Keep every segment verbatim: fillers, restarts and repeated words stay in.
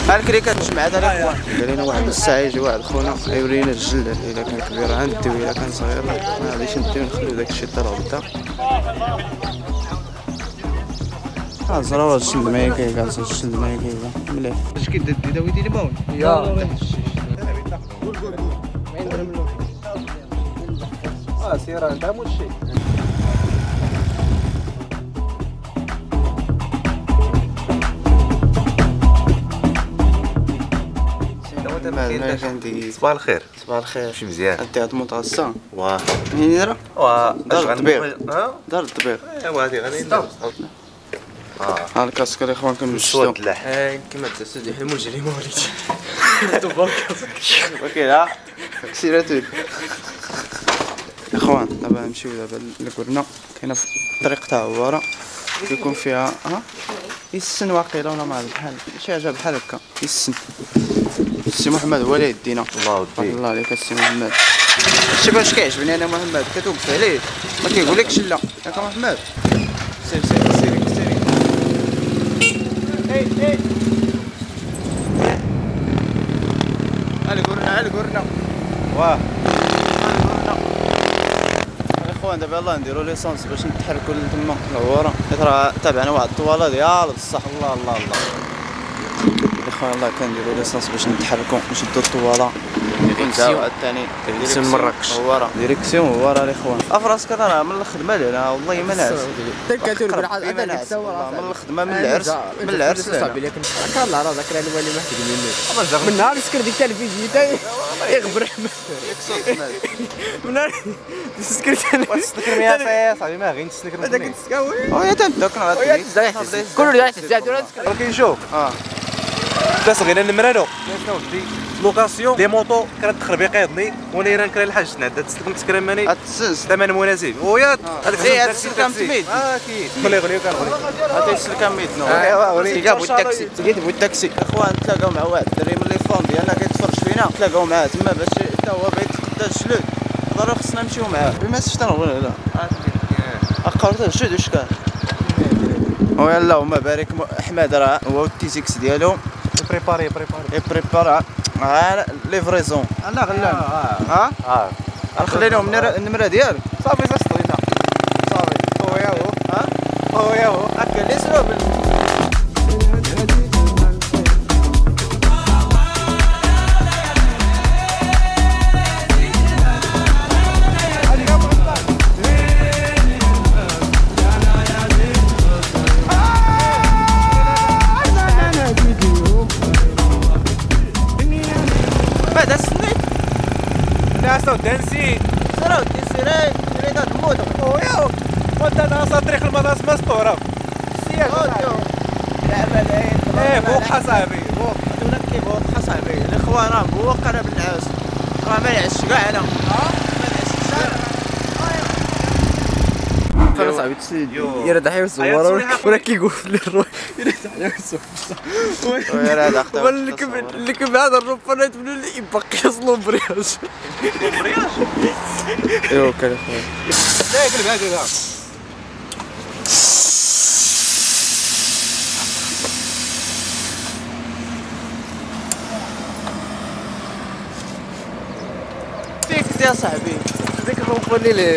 الكريكات مجمعات الاخوان. قال لنا واحد الساعه يجي واحد خونا يورينا الجلد الا كان كبير عندي والا كان صغير ما غاديش نديو نخليو داك الشيء حتى لغدا. ها زراوه الجلد ما يكايكا الجلد ما يكايكا مليح. اش كيدير ديدا ويدي الماون يا اه سير عندها مول شي. صباح الخير. صباح الخير. شي مزيان. انت هاد متغصه واه منين دايره؟ واه دار الطبيب. دار الطبيب. ايوا هادي غادي ندير. اه ها الكاسك الاخوان كنمشيو. السود اللح. اه كيما تسد يحلموا الجريمه وليدي. اوكي ها سيراتو. اخوان دابا نمشيو دابا لكورنا كاينه في الطريق تاع عواره كيكون فيها ها يسن واقيلا ولا ما عرفت بحال شي حاجه بحال هكا يسن. السي محمد هو اللي يدينا. الله ودي الله عليك السي محمد. شوف واش كيعجبني انا محمد كتوقف عليه ما كيقولكش لا ياك محمد. سير سير سير سير. اي اي على قرنا على قرنا واه الاخوان. دابا يلاه نديرو ليسونس باش نتحركو لتما لعواره حيت راه تابعنا واحد الطواله ديال بصح. الله الله الله الاخوان الله كنديرو ليسونس باش نتحركو نشدو الطواله ونزاو الثاني ديريكسيون مراكش. هواره ديريكسيون هواره الاخوان. افراسك راه من الخدمه لهنا والله ما نعس. تكاتور بالعاد من الخدمه من العرس من العرس صافي لكن كان الله راه ذاك الوالي ما حكي مني من نهار سكر ديك التلفزيون يغبر من نهار سكر تسكر مية فيا صاحبي ما غير نسكر هذاك السكاوي ويا تندك كل واحد يحس ولكن شوف اه بس غير نمرانو كاين ودي لوكاسيون دي موطو كانت تخربيق يضني وانا راه نكري الحاج عندها تسلكم تكرم ماني التسنس ثمن مناسب ويا هذاك ايه السلكام تميد اه اكيد خلي غني كنغني هذا السلكام ميد نو ايوا وريني جابوا التاكسي جيت بو التاكسي. اخوان تلاقاو مع واحد الدري من لي فون ديالنا كيتفرج فينا تلاقاو معاه تما باش حتى هو بغى يتقدا الجلود ضروري خصنا نمشيو معاه بما شفتنا ولا لا اقرت الجلود واش كان ويا اللهم بارك احمد راه هو التيزيكس ديالو بريباري بريباري بريبارا ها ليفريزون انا غلان ها اه نخلي لهم النمره ديالك صافي سطرينا صافي هو يا هو ها هو يا هو هكا اللي سلوب. هذا السنيت الناس ودانسي سراو دي سيري سيري دات الموضة ويا وانت ناصر طريق المدرسة مسطورة سياج لعبة العين ايه فوق حصاحبي فوق دونا كيف فوق حصاحبي الاخوان راه فوق انا بالنعاس راه ما نعسش كاع انا ها ما نعسش انا صاحبي تسيد يا دحيح الزوار ولا كيقول لي الروح يا دحيح الزوار ويا راه داخل اللي كيف اللي كيف هذا الروبانات من اللي يبقى يصلوا برياج برياج ايوا كان اخويا لا قلب هكذا فيك يا صاحبي ديك الروباني اللي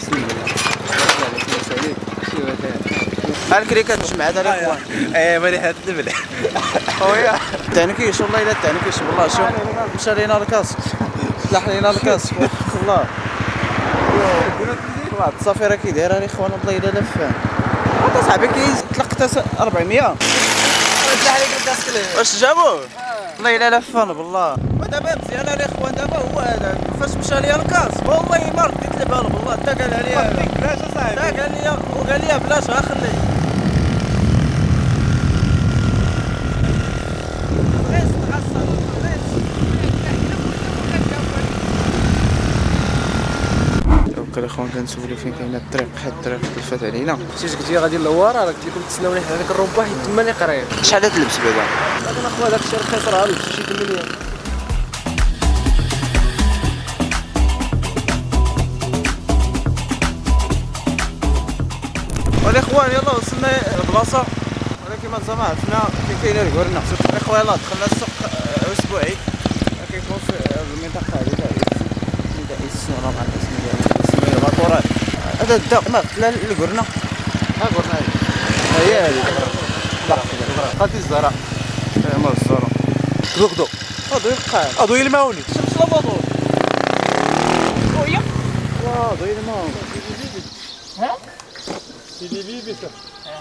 الكريكات مجمعات الاخوان. ايه مليحة الملح خويا التعنكيش والله الا التعنكيش والله شوف مشى لينا الكاسك طلع لينا الكاسك والله واحد الصافي راه كي دايره الاخوان والله الا لفان هذا صاحبي كيطلق أربعمية طلع عليك الكاسك واش جابوه والله الا لفان بالله. ودابا مزيان الاخوان دابا هو هذا فاش مشى ليا الكاسك والله ما رديت لي بالو بالله حتى قال لي بلاش اصاحبي حتى قال لي وقال لي بلاش غنخليه الاخوان كنسولو فين كاينه الطريق بحال الطريق تلفات علينا. مشيت قلت لي غادي للواره راه قلت لكم تسناوني حدا داك الروبا حيت تما اللي قريب. شحال تلبس بعدا؟ انا اخويا داك الشيء رخيص راه لبس شي ثمانية. والاخوان يلاه وصلنا البلاصه ولكن كيما زعما عرفنا فين كاينه الكورنا سيرتو اخويا يلاه دخلنا السوق اسبوعي كيكون في المنطقه هذه تاع تاع السنه ما عرفت اسمها ديال الباطورات هذا الداء ما لا الكورنا ها كورنا هي هي هذه قاتي الزهراء مال الزهراء كدو كدو هادو يبقى هادو يلماوني شمس الباطور ويا واه ضوي الماء ها سيدي بيبي صح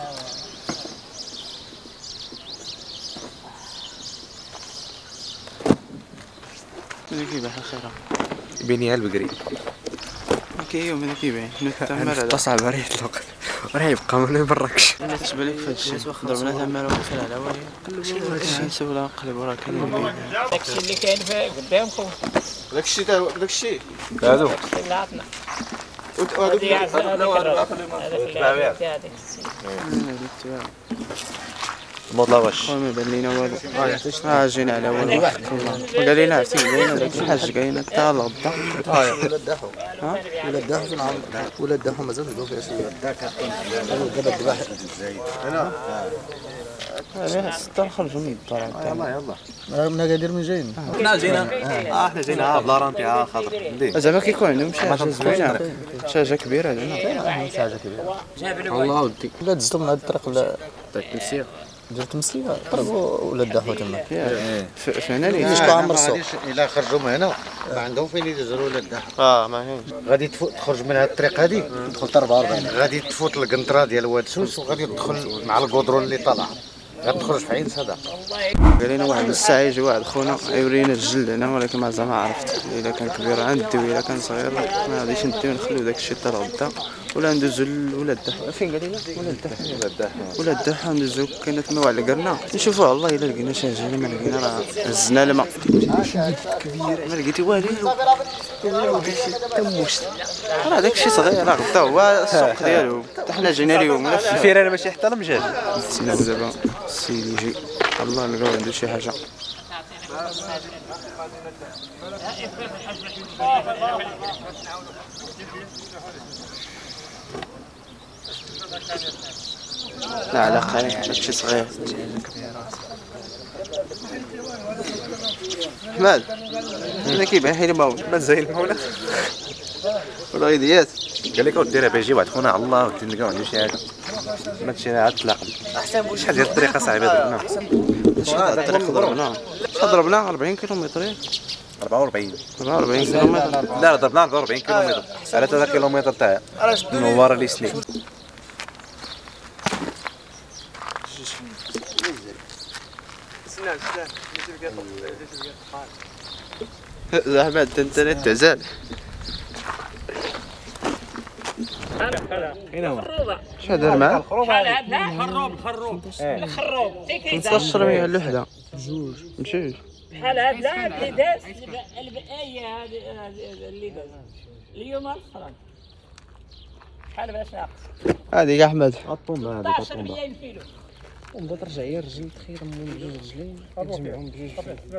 هذا كيبان خيرا بيني البقري كيوم هذا كيبان نتمر هذا تصعب عليه الوقت راه يبقى ما نبركش انا تشبه لك في هادشي ضربنا تمر وصل على ولي قلبوا هادشي نسولها نقلبوا راه كاين داكشي اللي كاين قدامكم داكشي تا داكشي هادو اللي عطنا وهذوك الموض لا واش ما بان لينا والو ها جينا على والو ولا لينا عرفتي باينه داك الحاج كاين حتى الغدا اه ولاد داحو ها ولاد داحو في العام ولاد داحو مازال بدو فيها شويه داك دابا الذبح انا اه ستة نخرجوا من الدار يلا يلا من غادير من جايين حنا جينا اه حنا جينا بلا رانتي اه خاطر ندير زعما كيكون عندهم شي حاجه زوينه شاجه كبيره هنا شي حاجه كبيره والله ودي لا دزتو من هاد الطريق ولا تاع التمسيه درت تمسيه طرق ولاد داحو تما فهنا لي شكون عمر السوق الا خرجوا من هنا ما عندهم فين يدزروا ولا الدحر اه ما هي غادي تخرج من هذه الطريق هذه تدخل حتى أربعة وأربعين غادي تفوت القنطره ديال واد سوس وغادي تدخل مع القدرون اللي طالع غتخرج في عين صدى قال لنا واحد الساعه يجي واحد خونا يورينا الجلد هنا ولكن ما زعما عرفت الا كان كبير عندي ولا كان صغير ما غاديش نديو نخليو داك الشيء حتى الغدا ولا ندوزو لولاد الدحو فين قال لنا ولاد الدحو ولاد الدحو ولاد الدحو ندوزو كاينه تما واحد القرنا نشوفوا والله الا لقينا شي حاجه ما لقينا راه هزنا الماء كبير ما لقيتي والو تموش راه داك الشيء صغير راه غدا هو السوق ديالو حتى حنا جينا اليوم الفيران ماشي حتى المجال سينا دابا السيد يجي الله نلقاو عنده شي حاجه لا على خير هادشي صغير احمد هذا كيبان حيل ماون ما زي المولى الريديات قال لك وديرها بيجي واحد خونا على الله ودي نلقاو عنده شي حاجه ما تمشي عاد تلاقى شحال ديال الطريقه صعيبه درنا شحال الطريق ضربنا شحال ضربنا أربعين كيلومتر أربعة وأربعين أربعة وأربعين كيلومتر لا ضربنا أربعة وأربعين كيلومتر على ثلاثة كيلومتر تاع نوار لي سنين زعما انت انت تعزال اين هو شحال دار معاه بحال لا خروب الخروب الخروب خمسطاش رميه الوحده بجوج بجوج بحال هاد لا اللي داز اي هذه اللي داز اليوم الفرنك بحال باش ناقص هذيك احمد الطومبه هذيك ستة عشر الطومبه مليون كيلو الطومبه ترجع هي الرجل تخير من بجوج رجلين تجمعهم بجوج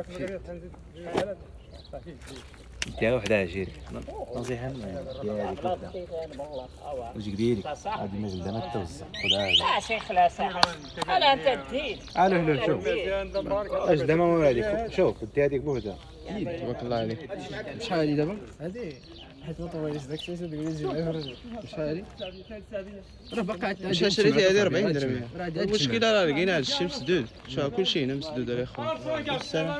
ديها وحده جيري نصيحه ديالك وحده وجهك ديالك هذه ما جلدها ما توزع خذ هذا لا شيخ لا ساعه انا انت الدين الو الو شوف اش دابا ما هذيك شوف دي هذيك بوحدها تبارك الله عليك شحال هذه دابا هذه حيت ما طواليش داك الشيء تقول لي جيب لها الرجل شحال هذه راه باقا شحال شريتي هذه أربعين درهم المشكله راه لقينا هذا الشيء مسدود شوف كلشي هنا مسدود الاخوان السلام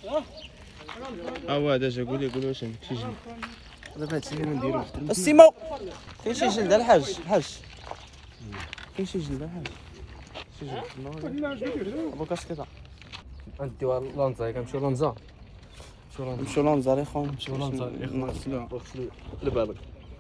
هو هذا جا قول لي قول واش عندك شي جلد دابا هادشي اللي نديرو السيمو كاين شي جلد الحاج الحاج كاين شي جلد الحاج شي جلد ابو كاسكيطه نديوها لانزا كنمشيو لانزا نمشيو لانزا الاخوان نمشيو لانزا نغسلوها لبالك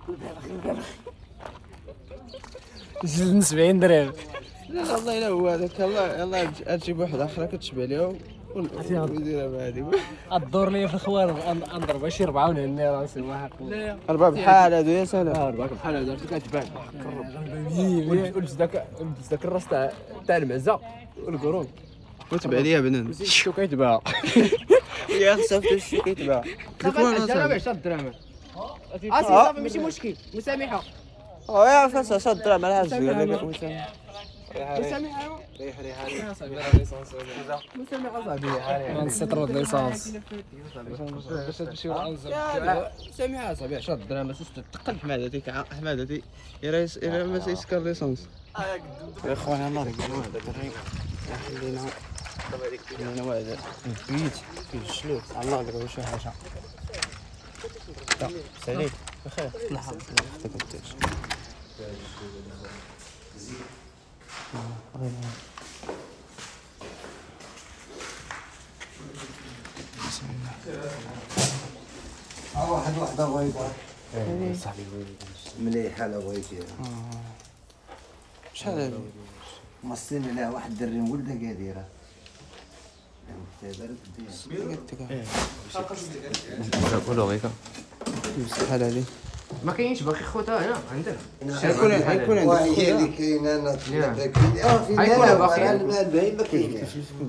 جلد سبعين درهم لا والله الا هو هذاك يلاه يلاه تجيب واحده اخرى كتشبه ليها ويديرها بهادي الدور ليا في الخوار نضرب شي ربعه ونهني راسي واحد اربعه بحال هادو يا سلام اربعه بحال هذا كتبان ولبس داك لبس داك الراس تاع تاع المعزه والقرون وتبع ليا بنان شو كيتباع يا خصها شي كيتباع انا ب عشرة دراهم اه صافي ماشي مشكل مسامحه اه يا فاس عشرة دراهم على الحاج قال لك مسامع ريح ريح عليه اصاحبي راه ليسونس مسامع اصاحبي غنسطروا ليسونس باش تمشيو لانزل سامع اصاحبي عشرة دراهم تقل حمادتي كع حمادتي يرا يرا ما سيسكر ليسونس يا خويا ناري واحد الدري خلينا خلينا واحد بيت في الشلوت الله يقدر شي حاجه ساليك بخير لا حول ولا قوه الا بالله اه واحد وحده بغيتها صاحبي مليحه لا بغيتيها شحال هذه مصين لها واحد الدري ولده قادره قولوا غير شحال هذه ما كاينش باقي خوتها هنا عندك يكون يكون عندك وهي اللي كاينه انا اه في غيكون باقي. الباقي ما كاينش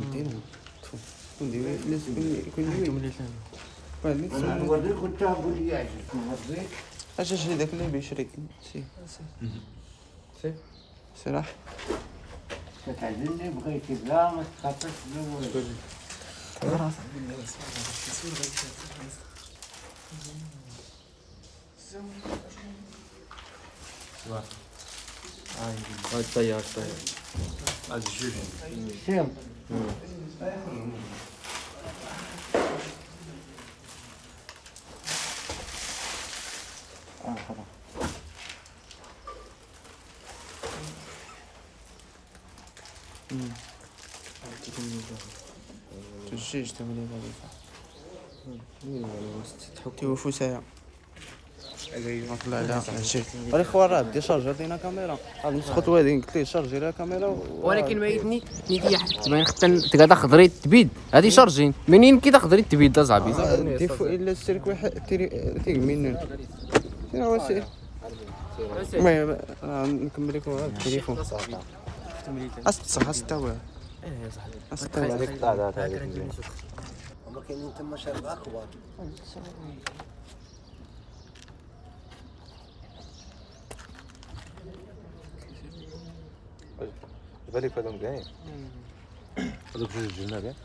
ندير كل كل نوريك التاب اللي يعجبك نوريك اش شري داك اللي بيشري سي سي سي راح كتعجبني بغيتي بلا ما تخاطرش الاول هاي الطيار الطيار هذا الجوج شام تجيج تملي هذيك توفو ساعه ايوا طلع لها هادشي غير خويا راه دي شارجر دينا كاميرا غادي نسخط وهادي قلت ليه شارجي لها كاميرا ولكن ما يدني نيتي حتى ما خدت تقعد خضري تبيد هذه شارجين منين كي تخضري تبيد اصاحبي ديفو الا السيركوي تيك منين شنو هو سير المهم نكمل لكم هذا التليفون اصح استوى ايه صاحبي استوى هذيك الطاعات هذيك هما كاينين تما شاربه كبار بالك هذوك كاين هذوك جوج الجناب ياك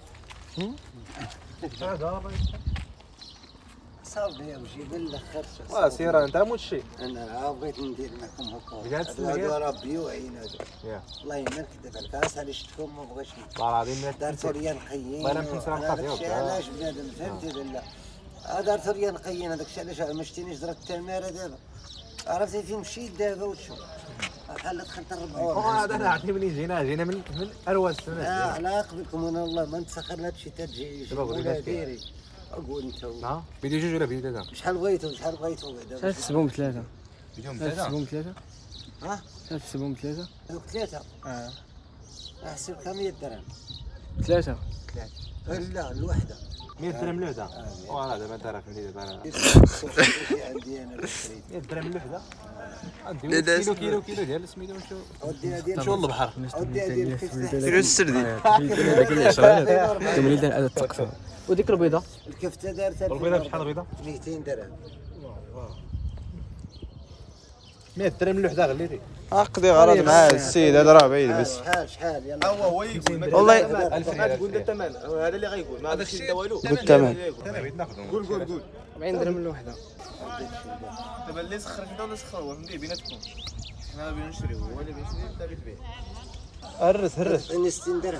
صافي وجيب الاخر وا سير انت موت شي انا بغيت ندير معكم بقات هكا تسمع هادو ربي وعين هادو يا والله ما نكذب عليك اصاحبي اللي شفتهم ما بغيتش والله العظيم دارت ريا نقيين ما نمشي نسرع القضية هذاك الشيء علاش بنادم فهمتي ولا لا دارت ريا نقيين هذاك الشيء علاش ما شتينيش درت التماره دابا عرفتي فين مشيت دابا وتشوف بحال دخلت الربع هذا انا عرفتني منين جينا جينا من من ارواس السنه لا على قبلكم انا والله ما نتسخر لهذا الشيء تجي ولا ديري اقول انت ها بيدي جوج ولا بيدي ثلاثه شحال بغيتو شحال بغيتو شحال بعدا تحسبهم ثلاثه بيديهم شحال ثلاثه تحسبهم ثلاثه ها شحال تحسبهم ثلاثه هذوك ثلاثه اه احسب كم مية درهم ثلاثه لا الوحده مية درهم الوحده واه دابا انت راه فهمتي دابا انا عندي انا بالشريط مية درهم الوحده نديرو كيلو كيلو كيلو ديال سميتو نمشيو وديها ديال نمشيو للبحر وديها ديال كيف كيلو السردين هذاك اللي عشرة ثمانية درهم هذا التقسيم وديك البيضه الكفته دارت البيضه بشحال البيضه مئتين درهم مية درهم الوحده غليتي اقضي غرض مع السيد هذا راه بعيد بس شحال شحال يلا هو هو يقول والله ألف ريال قول الثمن هذا اللي غيقول ما هذاك الشيء والو قلت الثمن انا بغيت ناخذهم قول قول قول أربعين درهم الوحده دابا اللي سخر انت ولا سخر هو فهمتي بيناتكم حنا بغينا نشريو هو اللي بيشري انت بتبيع هرس هرس عطيني ستين درهم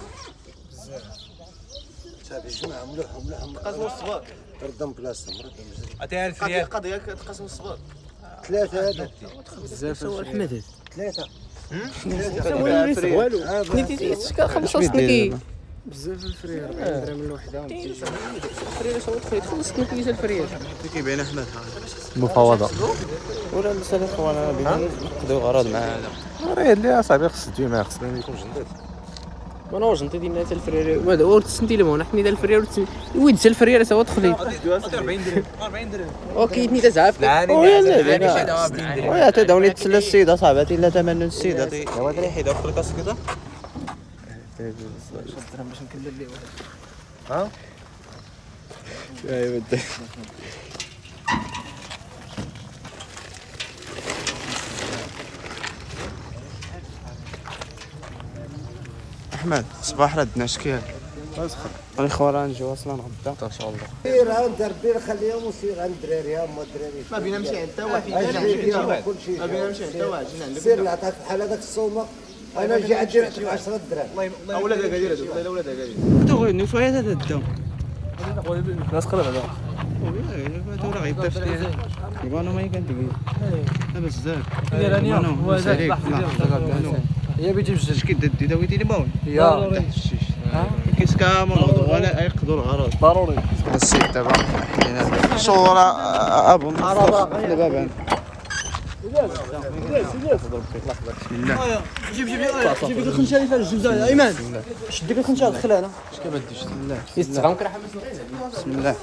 صافي جمع ملوح ملوح قسموا الصباط ردهم بلاصتهم ردهم عطيها ألف قضيه ريال قضيه كتقسموا الصباط ثلاثة هذا بزاف هو الحمد ثلاثة هذا والو نيتي شكون خمسة سنكي بزاف الفرير أربعين درهم الوحدة فريره صوت خيط خلصتني كيس الفرير كيبان احمد مفاوضه ولا نسال اخوانا بغينا نقضيو غرض مع هذا راه اللي اصاحبي خص تجي معاه خصنا نكون جندات وانا واش انت دينا حتى الفرير وهذا هو تسنتي لهم حنا ديال الفرير ويد حتى الفرير سوا دخلي أربعين درهم أربعين درهم اوكي ني زعاف ويا تداوني تسلى السيده صاحبتي لا ثمن السيده تي هو دري حيده في الكاس كذا باش نكمل ليه ها ايوا احمد صباح ردنا شكيال الاخوان راه نجيو اصلا غدا ان شاء الله. سير عند ربي خليهم وسير عند الدراري هما الدراري ما بينا نمشي عند حتى واحد ما بينا نمشي حتى واحد سير اللي عطاك بحال هذاك الصومه انا نجي عندي نعطيك عشرة دراهم. والله اولاد اكادير والله اولاد اكادير تغني شويه هذا الدم الناس قرب على هذا راه غيدافع فيها يبانو ما كندير لا بزاف راني هو ساليك هي بيتي بجوج اش كدير داويتي لي باون ضروري كيس كامل ولا يقدر الغرض ضروري السيد دابا حلينا الصورة ابو دابا بان بسم الله جيب جيب جيب لك الخنشه اللي فيها الجوزه ايمن شد لك الخنشه دخلها انا اش كبديش بسم الله يستغرم كره بسم الله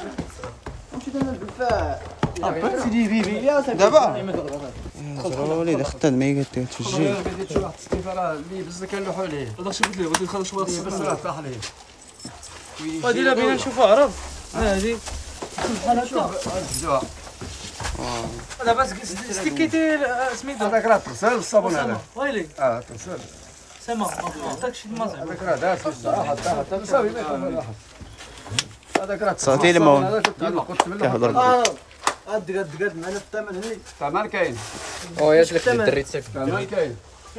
سيدي بيبي دابا وليدي خدام ما يقدر تفجي شي واحد السكيفه راه اللي بزاف كنلوحوا عليه هذاك شي قلت ليه بغيت نخلص شويه الصبر راه طاح عليه غادي لا بينا نشوفوا عرض هادي بحال هكا دابا سكيتي سميتو هذاك راه تغسل الصابون هذاك ويلي اه تغسل سما عطاك شي الماء هذاك راه داس الصراحه حتى تساوي ما يكون واحد هذاك راه صافي المون كيهضر اه قد قد قد معنا الثمن هني الثمن كاين او ياش لك الدري تسك الثمن كاين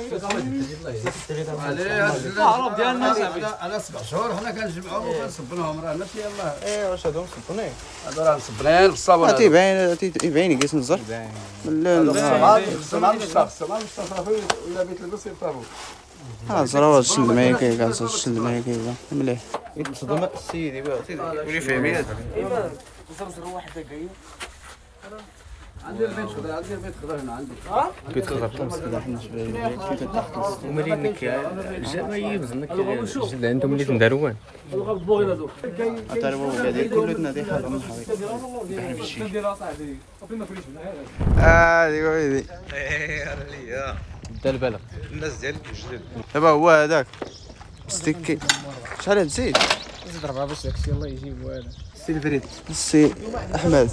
العرب ديالنا على سبع شهور حنا كنجمعوهم وكنصبناهم راه ماشي يلاه ايه واش هادو مصبونين هادو راه مصبنين بالصابون تيبان تيبان يقيس نزر السماء مشطاف السماء مشطاف صافي ولا بيت البس يطابو ها زرا الشد ما كاين الشد ما كاين مليح صدم السيدي ولي فهمي زرزر واحد دقيقه عندي البيت خضر عندي البيت خضر هنا عندي بيت خضر وملي انك ما يمزنك الجلد عندهم اللي تندروان حتى هو هذه كله تنادي حاجه من حويط بحال في الشيء هذه ويلي ايه بدا البلغ الناس ديالك جدد دابا هو هذاك ستيكي شحال تزيد زيد ربعه باش داكشي الله يجيبو هذا السي الفريد السي احمد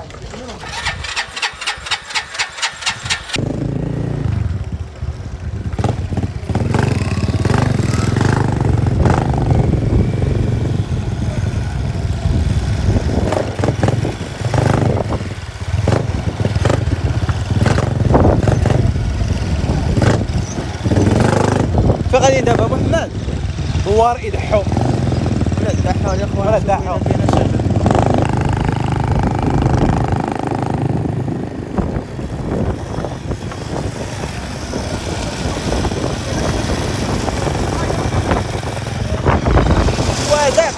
فين غادي دابا ابو حماد دوار يدحو ولا دحو يا خويا ولا دحو وهذاك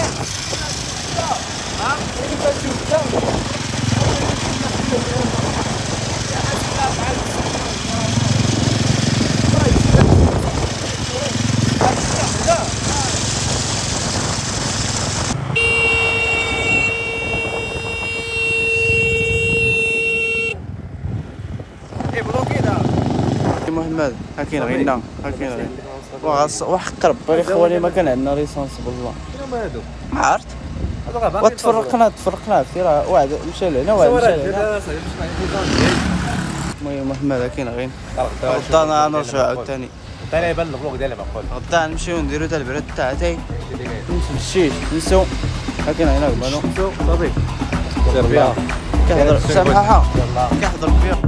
محمد ها كاين غينا ها كاين غينا وحق ربي اخواني ما كان عندنا ليسونس بالله هما هادو ما عرفت وتفرقنا تفرقنا في راه واحد مشى لهنا واحد مشى لهنا المهم محمد ها كاين غينا غدا نرجعو عاوتاني غدا يبان الفلوق ديالي بقول غدا نمشيو نديرو تا البراد تاعتي نمشي نسو ها كاين غينا كمالو صافي كيهضر سامحها كيهضر فيها